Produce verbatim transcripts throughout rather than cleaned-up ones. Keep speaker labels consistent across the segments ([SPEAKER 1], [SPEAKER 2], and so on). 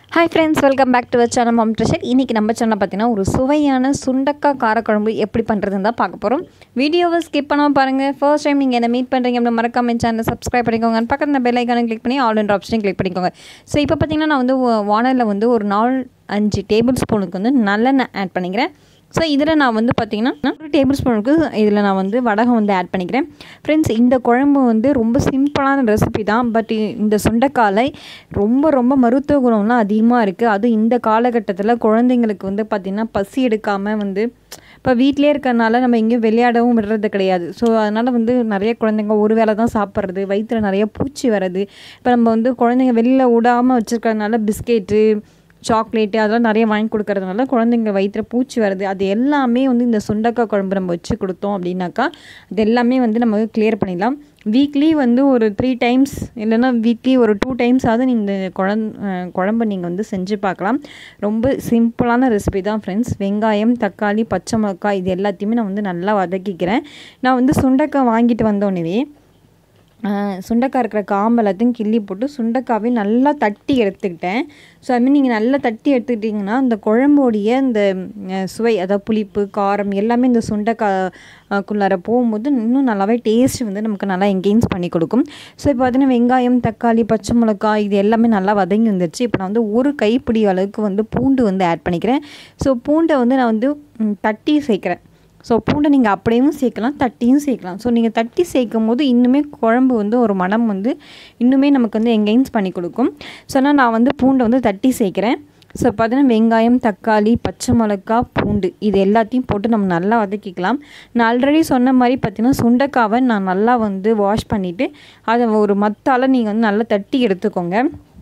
[SPEAKER 1] Hi friends, welcome back to our channel Momtreasure. இன்னைக்கு நம்ம சேனல்ல பாத்தீங்கன்னா ஒரு சுவையான சுண்டக்காய் காரக்குழம்பு எப்படி பண்றதுன்னு தான் பார்க்க போறோம். வீடியோவை ஸ்கிப் பண்ணாம பாருங்க. ஃபர்ஸ்ட் டைம் நீங்க என்ன மீட் பண்றீங்க அப்படினா மறக்காம சேனலை சப்ஸ்கிரைப் பண்ணிக்கோங்க. பக்கத்துல பெல் ஐகானை கிளிக் பண்ணி ஆல் என்ற ஆப்ஷனை கிளிக் பண்ணிக்கோங்க. சோ இப்போ பாத்தீங்கன்னா நான் வந்து வானல்ல வந்து ஒரு நாலு அஞ்சு டேபிள் ஸ்பூனுக்கு வந்து நல்லெண்ணெய் ஆட் பண்ணிக்கிறேன். ஸோ இதில் நான் வந்து பார்த்திங்கன்னா ஒரு டேபிள் ஸ்பூனுக்கு இதில் நான் வந்து வடகம் வந்து ஆட் பண்ணிக்கிறேன். ஃப்ரெண்ட்ஸ், இந்த குழம்பு வந்து ரொம்ப சிம்பிளான ரெசிபி தான். பட் இந்த சுண்டைக்காய் ரொம்ப ரொம்ப மருத்துவ குணம்லாம் அதிகமாக இருக்குது. அதுவும் இந்த காலகட்டத்தில் குழந்தைங்களுக்கு வந்து பார்த்திங்கன்னா பசி எடுக்காமல் வந்து இப்போ வீட்டிலே இருக்கிறனால நம்ம எங்கேயும் விளையாடவும் விடுறது கிடையாது. ஸோ அதனால் வந்து நிறைய குழந்தைங்க ஒரு வேளை தான் சாப்பிட்றது, வயிற்றில் நிறைய பூச்சி வர்றது. இப்போ நம்ம வந்து குழந்தைங்க வெளியில் விடாமல் வச்சுருக்கிறதுனால பிஸ்கெட்டு, சாக்லேட்டு அதெல்லாம் நிறைய வாங்கி கொடுக்கறதுனால குழந்தைங்க வயிற்றில் பூச்சி வருது. அது எல்லாமே வந்து இந்த சுண்டக்காய் குழம்பு நம்ம வச்சு கொடுத்தோம் அப்படின்னாக்கா அது எல்லாமே வந்து நம்ம கிளியர் பண்ணிடலாம். வீக்லி வந்து ஒரு த்ரீ டைம்ஸ் இல்லைன்னா வீக்லி ஒரு டூ டைம்ஸ் ஆகுது இந்த குழம் குழம்பு நீங்கள் வந்து செஞ்சு பார்க்கலாம். ரொம்ப சிம்பிளான ரெசிபி தான் ஃப்ரெண்ட்ஸ். வெங்காயம், தக்காளி, பச்சை மிளகாய் இது எல்லாத்தையுமே நான் வந்து நல்லா வதக்கிக்கிறேன். நான் வந்து சுண்டைக்காய் வாங்கிட்டு வந்தோடனே சுண்டைக்காய் இருக்கிற காம்பு எல்லாத்தையும் கிள்ளி போட்டு சுண்டைக்காவே நல்லா தட்டி எடுத்துக்கிட்டேன். ஸோ அதுமாதிரி நீங்கள் நல்லா தட்டி எடுத்துக்கிட்டிங்கன்னா அந்த குழம்போடைய இந்த சுவை, அதாவது புளிப்பு, காரம் எல்லாமே இந்த சுண்டைக்காய்க்குள்ளார போகும்போது இன்னும் நல்லாவே டேஸ்ட் வந்து நமக்கு நல்லா என்கேஜ் பண்ணி கொடுக்கும். ஸோ இப்போ பார்த்தீங்கன்னா வெங்காயம், தக்காளி, பச்சை மிளகாய் இது எல்லாமே நல்லா வதங்கி வந்துருச்சு. இப்போ நான் வந்து ஒரு கைப்பிடி அளவுக்கு வந்து பூண்டு வந்து ஆட் பண்ணிக்கிறேன். ஸோ பூண்டை வந்து நான் வந்து தட்டி சேர்க்குறேன். ஸோ பூண்டை நீங்கள் அப்படியும் சேர்க்கலாம், தட்டியும் சேர்க்கலாம். ஸோ நீங்கள் தட்டி சேர்க்கும் போது இன்னுமே குழம்பு வந்து ஒரு மனம் வந்து இன்னுமே நமக்கு வந்து என்கேஜ் பண்ணி கொடுக்கும். ஸோ ஆனால் நான் வந்து பூண்டை வந்து தட்டி சேர்க்குறேன். ஸோ பார்த்தீங்கன்னா வெங்காயம், தக்காளி, பச்சை மிளகா, பூண்டு இது எல்லாத்தையும் போட்டு நம்ம நல்லா வதக்கிக்கலாம். நான் ஆல்ரெடி சொன்ன மாதிரி பார்த்தீங்கன்னா சுண்டைக்காவை நான் நல்லா வந்து வாஷ் பண்ணிவிட்டு அதை ஒரு மத்தால் நீங்கள் வந்து நல்லா தட்டி எடுத்துக்கோங்க.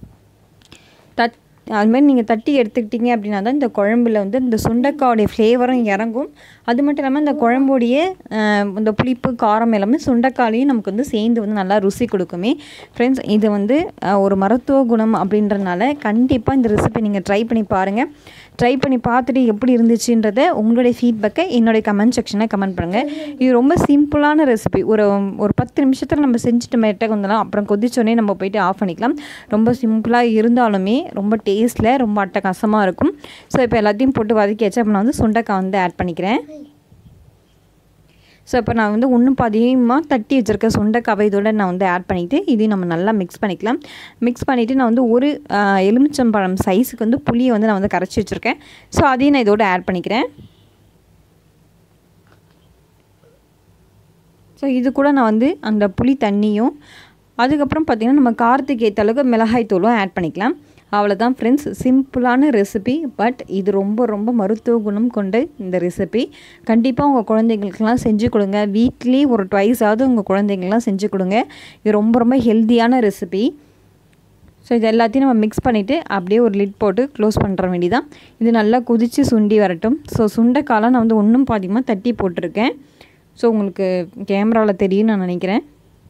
[SPEAKER 1] தட் அதுமாதிரி நீங்கள் தட்டி எடுத்துக்கிட்டீங்க அப்படின்னா தான் இந்த குழம்புல வந்து இந்த சுண்டைக்காயோடைய ஃப்ளேவரும் இறங்கும். அது மட்டும் இல்லாமல் இந்த குழம்புடைய இந்த புளிப்பு, காரம் எல்லாமே சுண்டைக்காயிலையும் நமக்கு வந்து சேர்ந்து வந்து நல்லா ருசி கொடுக்குமே. ஃப்ரெண்ட்ஸ், இது வந்து ஒரு மருத்துவ குணம் அப்படின்றனால கண்டிப்பாக இந்த ரெசிபி நீங்கள் ட்ரை பண்ணி பாருங்கள். ட்ரை பண்ணி பார்த்துட்டு எப்படி இருந்துச்சுன்றதை உங்களுடைய ஃபீட்பேக்கை என்னுடைய கமெண்ட் செக்ஷனில் கமெண்ட் பண்ணுங்கள். இது ரொம்ப சிம்பிளான ரெசிபி. ஒரு ஒரு பத்து நிமிஷத்தில் நம்ம செஞ்சுட்டு மேட்டாக வந்தலாம். அப்புறம் கொதிச்சோடனே நம்ம போய்ட்டு ஆஃப் பண்ணிக்கலாம். ரொம்ப சிம்பிளாக இருந்தாலுமே ரொம்ப டேஸ்ட்டில் ரொம்ப அட்டகாசமாக இருக்கும். ஸோ இப்போ எல்லாத்தையும் போட்டு வதக்கியாச்சு. அப்போ நான் வந்து சுண்டைக்காய் வந்து ஆட் பண்ணிக்கிறேன். ஸோ இப்போ நான் வந்து ஒன்றும் அதிகமாக தட்டி வச்சுருக்க சுண்டைக்காவை இதோட நான் வந்து ஆட் பண்ணிவிட்டு இதையும் நம்ம நல்லா மிக்ஸ் பண்ணிக்கலாம். மிக்ஸ் பண்ணிவிட்டு நான் வந்து ஒரு எலுமிச்சம்பழம் சைஸுக்கு வந்து புளியை வந்து நான் வந்து கரைச்சி வச்சுருக்கேன். ஸோ அதையும் நான் இதோட ஆட் பண்ணிக்கிறேன். ஸோ இது கூட நான் வந்து அந்த புளி தண்ணியும் அதுக்கப்புறம் பார்த்திங்கன்னா நம்ம காரத்துக்கு ஏற்ற அளவுக்கு மிளகாய் தூளும் ஆட் பண்ணிக்கலாம். அவ்வளோதான் ஃப்ரெண்ட்ஸ், சிம்பிளான ரெசிபி. பட் இது ரொம்ப ரொம்ப மருத்துவ குணம் கொண்ட இந்த ரெசிபி. கண்டிப்பாக உங்கள் குழந்தைங்களுக்கெல்லாம் செஞ்சு கொடுங்க. வீக்லி ஒரு ட்வைஸாவது உங்கள் குழந்தைங்கள்லாம் செஞ்சு கொடுங்க. இது ரொம்ப ரொம்ப ஹெல்த்தியான ரெசிபி. ஸோ இது எல்லாத்தையும் நம்ம மிக்ஸ் பண்ணிவிட்டு அப்படியே ஒரு லிட் போட்டு க்ளோஸ் பண்ணுற வேண்டியதான். இது நல்லா கொதித்து சுண்டி வரட்டும். ஸோ சுண்டைக்காலாம் நான் வந்து ஒன்றும் பாதியமாக தட்டி போட்டிருக்கேன். ஸோ உங்களுக்கு கேமராவில் தெரியும் நான் நினைக்கிறேன்.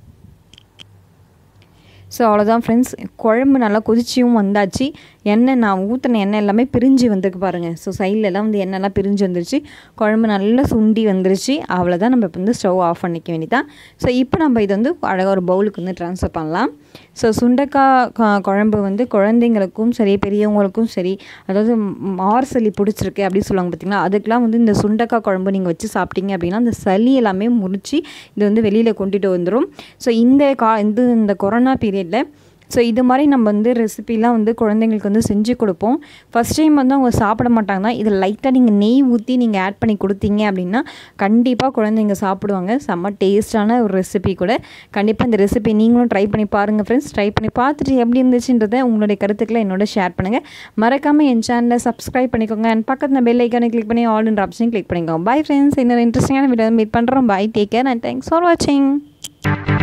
[SPEAKER 1] ஸோ அவ்வளோதான் ஃப்ரெண்ட்ஸ், குழம்பு நல்லா கொதிச்சியும் வந்தாச்சு. எண்ணெய் நான் ஊற்றின எண்ணெய் எல்லாமே பிரிஞ்சு வந்துருக்கு பாருங்கள். ஸோ சைட்லலாம் வந்து எண்ணெய்லாம் பிரிஞ்சு வந்துருச்சு. குழம்பு நல்லா சுண்டி வந்துருச்சு. அவ்வளோதான், நம்ம இப்போ வந்து ஸ்டவ் ஆஃப் பண்ணிக்க வேண்டியதான். ஸோ இப்போ நம்ம இதை வந்து அழகாக ஒரு பவுலுக்கு வந்து ட்ரான்ஸ்ஃபர் பண்ணலாம். ஸோ சுண்டைக்காய் குழம்பு வந்து குழந்தைங்களுக்கும் சரி, பெரியவங்களுக்கும் சரி, அதாவது மார் சளி பிடிச்சிருக்கு அப்படின்னு சொல்லுவாங்க பார்த்திங்களா, அதுக்கெலாம் வந்து இந்த சுண்டைக்காய் குழம்பு நீங்கள் வச்சு சாப்பிட்டீங்க அப்படின்னா அந்த சளி எல்லாமே முறிச்சு இது வந்து வெளியில் கொண்டுட்டு வந்துடும். ஸோ இந்த கா இந்த இந்த கொரோனா பீரியட் ஸோ இது மாதிரி நம்ம வந்து ரெசிபிலாம் வந்து குழந்தைங்களுக்கு வந்து செஞ்சு கொடுப்போம். ஃபஸ்ட் டைம் வந்து அவங்க சாப்பிட மாட்டாங்க தான். இதில் லைட்டாக நீங்கள் நெய் ஊற்றி நீங்கள் ஆட் பண்ணி கொடுத்தீங்க அப்படின்னா கண்டிப்பாக குழந்தைங்க சாப்பிடுவாங்க. செம்ம டேஸ்டான ஒரு ரெசிபி கூட. கண்டிப்பாக இந்த ரெசிபி நீங்களும் ட்ரை பண்ணி பாருங்கள் ஃப்ரெண்ட்ஸ். ட்ரை பண்ணி பார்த்துட்டு எப்படி இருந்துச்சுன்றதை உங்களுடைய கருத்துக்களை என்னோட ஷேர் பண்ணுங்கள். மறக்காமல் என் சேனலை சப்ஸ்கிரைப் பண்ணிக்கோங்க. அண்ட் பக்கத்தில் பெல் ஐக்கானை கிளிக் பண்ணி ஆல் என்ற ஆப்ஷனை கிளிக் பண்ணிக்கோங்க. பை ஃப்ரெண்ட்ஸ், இன்னொரு இன்ட்ரெஸ்டிங்கான வீடியோ மீட் பண்ணுறோம். Bye, take care and thanks for வாட்சிங்.